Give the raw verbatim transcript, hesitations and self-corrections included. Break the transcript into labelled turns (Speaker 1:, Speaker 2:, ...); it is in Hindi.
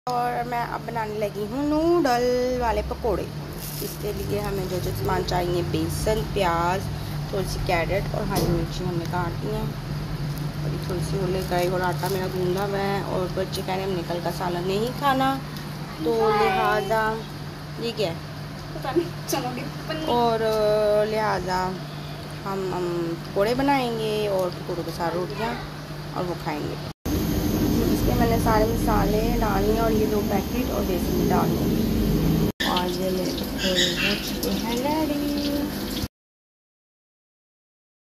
Speaker 1: और मैं अब बनाने लगी हूँ नूडल वाले पकोड़े। इसके लिए हमें जो जो सामान चाहिए, बेसन, प्याज, थोड़ी सी कैरेट और हरी मिर्ची हमने काट दी हैं। अभी थोड़ी सी होले गई और आटा मेरा गूंदा हुआ है और बच्चे कह रहे हैं निकल का सालन नहीं खाना, तो लिहाजा ये क्या है और लिहाजा हम हम पकोड़े बनाएंगे और पकोड़ों के साथ रोटियाँ और वो खाएंगे। इसके मैंने सारे मसाले डालने और ये दो पैकेट और बेसन डालने और ये मेरे पकोड़े हो चुके हैं रेडी।